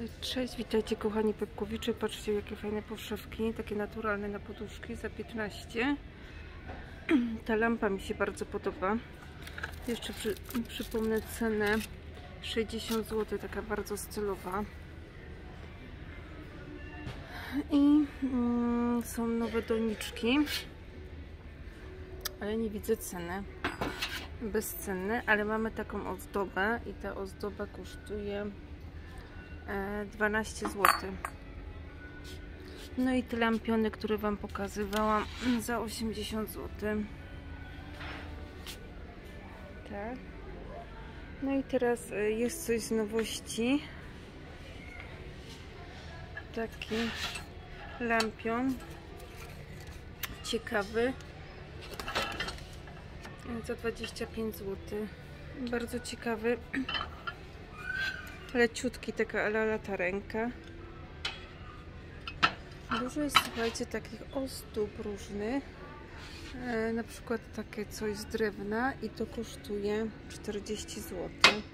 Cześć, witajcie kochani pepkowicze. Patrzcie, jakie fajne poszewki, takie naturalne na poduszki za 15. Ta lampa mi się bardzo podoba. Jeszcze przypomnę cenę: 60 zł, taka bardzo stylowa. I są nowe doniczki, ale nie widzę ceny. Bezcenne, ale mamy taką ozdobę i ta ozdoba kosztuje 12 zł. No i te lampiony, które Wam pokazywałam, za 80 zł. Tak. No i teraz jest coś z nowości. Taki lampion ciekawy za 25 zł. Bardzo ciekawy, leciutki, taka latarenka. Dużo jest, słuchajcie, takich ozdób różnych, na przykład takie coś z drewna i to kosztuje 40 zł.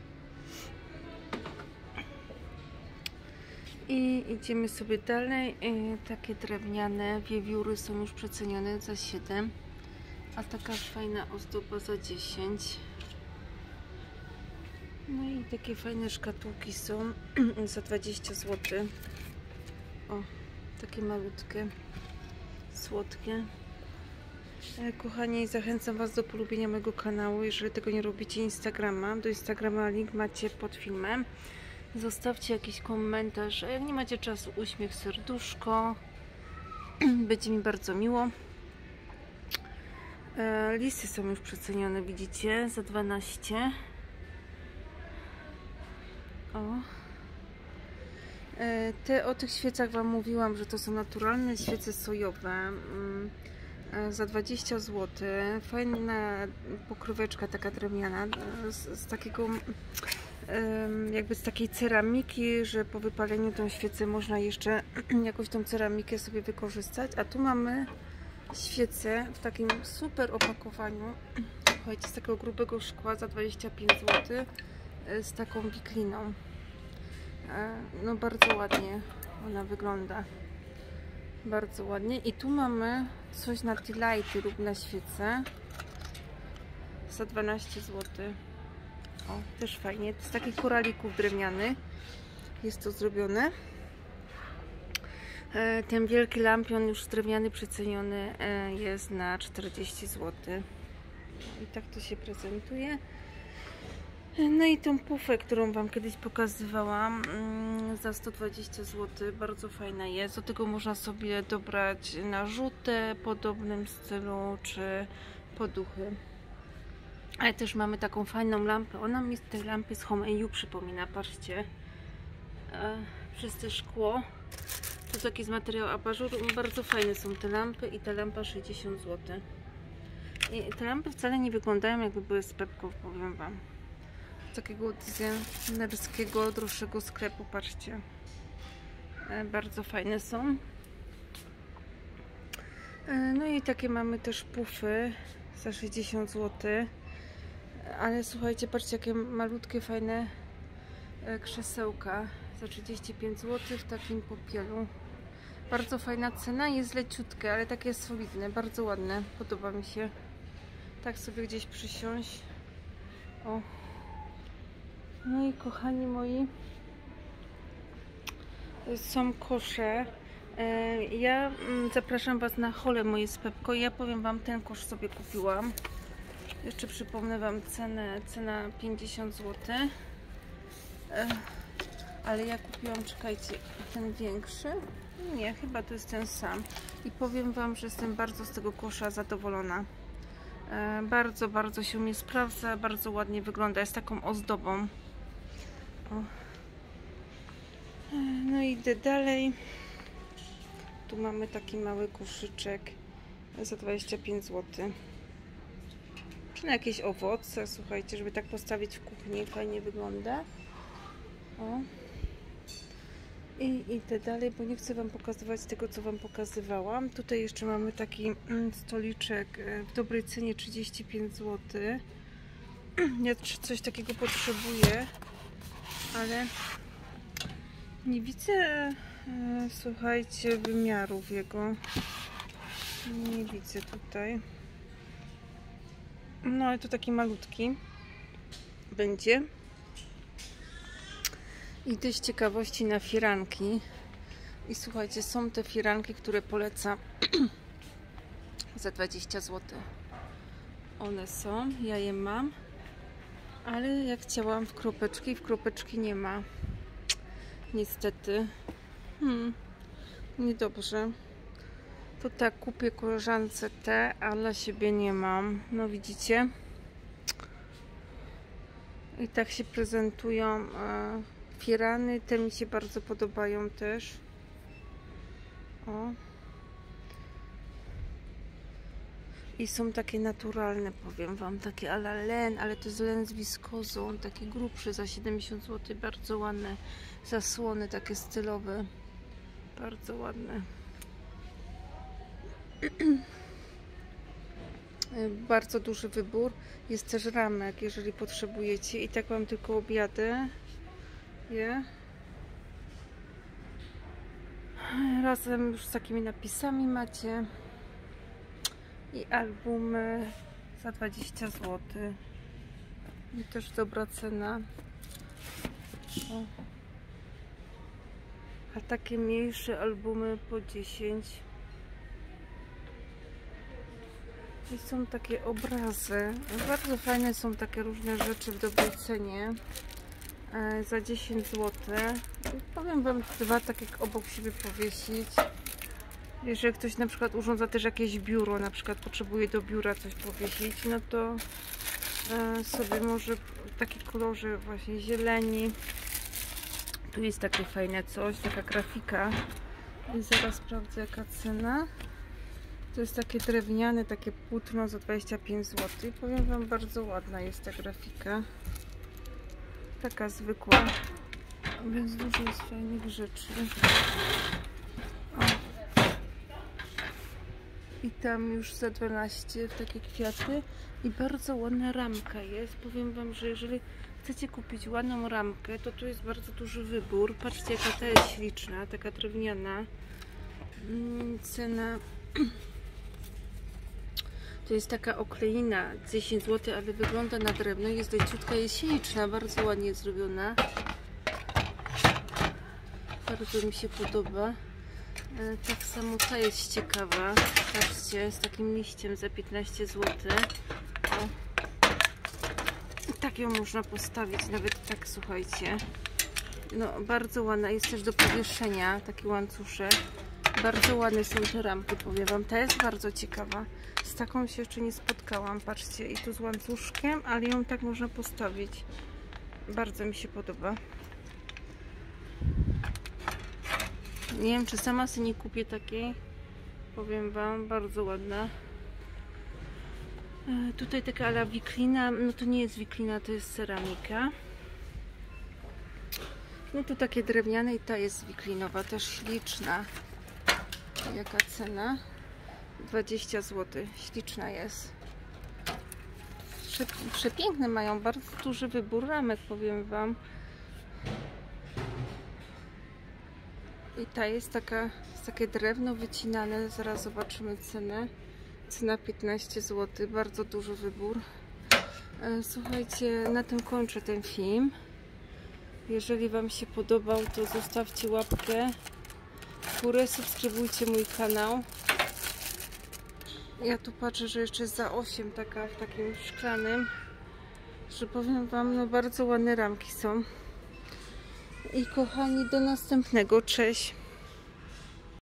I idziemy sobie dalej. Takie drewniane wiewióry są już przecenione za 7, a taka fajna ozdoba za 10. No i takie fajne szkatułki są za 20 zł. O, takie malutkie, słodkie. Kochani, zachęcam Was do polubienia mojego kanału. Jeżeli tego nie robicie, Instagrama. Do Instagrama link macie pod filmem. Zostawcie jakiś komentarz, a jak nie macie czasu, uśmiech, serduszko. Będzie mi bardzo miło. Listy są już przecenione, widzicie, za 12. O tych świecach Wam mówiłam, że to są naturalne świece sojowe, za 20 zł. Fajna pokryweczka taka drewniana z takiego jakby z takiej ceramiki, że po wypaleniu tą świecę można jeszcze jakoś tą ceramikę sobie wykorzystać. A tu mamy świecę w takim super opakowaniu, słuchajcie, z takiego grubego szkła za 25 zł z taką wikliną. No bardzo ładnie ona wygląda, bardzo ładnie. I tu mamy coś na lighty lub na świecę za 12 zł. O, też fajnie, z takich koralików drewnianych jest to zrobione. Ten wielki lampion już drewniany przeceniony jest na 40 zł. I tak to się prezentuje. No i tą pufę, którą Wam kiedyś pokazywałam, za 120 zł, bardzo fajna jest. Do tego można sobie dobrać narzutę w podobnym stylu, czy poduchy. Ale też mamy taką fajną lampę. Ona mi z tej lampy z Home EU przypomina, patrzcie. Przez te szkło. To taki z materiału abażur. Bardzo fajne są te lampy i ta lampa 60 zł. I te lampy wcale nie wyglądają, jakby były z Pepką, powiem Wam. Z takiego designerskiego, droższego sklepu, patrzcie. Bardzo fajne są. No i takie mamy też pufy za 60 zł. Ale słuchajcie, patrzcie, jakie malutkie, fajne krzesełka za 35 zł w takim popielu. Bardzo fajna cena, jest leciutkie, ale takie solidne, bardzo ładne, podoba mi się. Tak sobie gdzieś przysiąść. O. No i kochani moi, są kosze. Ja zapraszam Was na hole moje z Pepko. Ja powiem Wam, ten kosz sobie kupiłam. Jeszcze przypomnę Wam cenę, cena 50 zł. Ale ja kupiłam, czekajcie, ten większy. Nie, chyba to jest ten sam. I powiem Wam, że jestem bardzo z tego kosza zadowolona. Bardzo, bardzo się mnie sprawdza, bardzo ładnie wygląda, jest taką ozdobą. O. No i idę dalej. Tu mamy taki mały koszyczek za 25 zł. Czy na jakieś owoce, słuchajcie, żeby tak postawić w kuchni, fajnie wygląda. O. I idę dalej, bo nie chcę Wam pokazywać tego, co Wam pokazywałam. Tutaj jeszcze mamy taki stoliczek w dobrej cenie, 35 zł. Ja coś takiego potrzebuję, ale Nie widzę, słuchajcie, wymiarów jego. Nie widzę tutaj. No i to taki malutki będzie. Idę z ciekawości na firanki. I słuchajcie, są te firanki, które polecam za 20 zł. One są, ja je mam. Ale jak chciałam w kropeczki nie ma. Niestety. Niedobrze. To tak, kupię koleżance te, a dla siebie nie mam. No widzicie? I tak się prezentują firany. Te mi się bardzo podobają też. O. I są takie naturalne, powiem wam, takie a la len, ale to jest len z wiskozą, taki grubszy za 70 zł, bardzo ładne zasłony, takie stylowe, bardzo ładne. Bardzo duży wybór, jest też ramek, jeżeli potrzebujecie, i tak wam tylko objadę je. Razem już z takimi napisami macie. I albumy za 20 zł. I też dobra cena. O. A takie mniejsze albumy po 10. I są takie obrazy. Bardzo fajne są takie różne rzeczy w dobrej cenie. Za 10 zł. I powiem wam, dwa tak jak obok siebie powiesić. Jeżeli ktoś na przykład urządza też jakieś biuro, na przykład potrzebuje do biura coś powiesić, no to sobie może w takim kolorze właśnie zieleni. Tu jest takie fajne coś, taka grafika. I zaraz sprawdzę, jaka cena. To jest takie drewniane, takie płótno za 25 zł. I powiem wam, bardzo ładna jest ta grafika. Taka zwykła. Więc dużo jest fajnych rzeczy. I tam już za 12 takie kwiaty. I bardzo ładna ramka jest. Powiem wam, że jeżeli chcecie kupić ładną ramkę, to tu jest bardzo duży wybór. Patrzcie, jaka ta jest śliczna, taka drewniana. Cena to jest taka okleina 10 zł, ale wygląda na drewno, jest leciutka, jest śliczna, bardzo ładnie zrobiona. Bardzo mi się podoba. Tak samo ta jest ciekawa. Patrzcie, z takim liściem za 15 zł. O. I tak ją można postawić, nawet tak, słuchajcie. No, bardzo ładna, jest też do powieszenia, taki łańcuszek. Bardzo ładne są te ramki, powiem wam. Ta jest bardzo ciekawa. Z taką się jeszcze nie spotkałam. Patrzcie, i tu z łańcuszkiem, ale ją tak można postawić. Bardzo mi się podoba. Nie wiem, czy sama sobie nie kupię takiej. Powiem wam, bardzo ładna. Tutaj taka ala wiklina. No to nie jest wiklina, to jest ceramika. No to takie drewniane i ta jest wiklinowa, też śliczna. Jaka cena? 20 zł. Śliczna jest. Przepiękne mają, bardzo duży wybór ramek, powiem wam. I ta jest taka, takie drewno wycinane. Zaraz zobaczymy cenę. Cena 15 zł. Bardzo duży wybór. Słuchajcie, na tym kończę ten film. Jeżeli wam się podobał, to zostawcie łapkę w górę, subskrybujcie mój kanał. Ja tu patrzę, że jeszcze jest za 8 taka w takim szklanym, że powiem wam, no bardzo ładne ramki są. I kochani, do następnego. Cześć!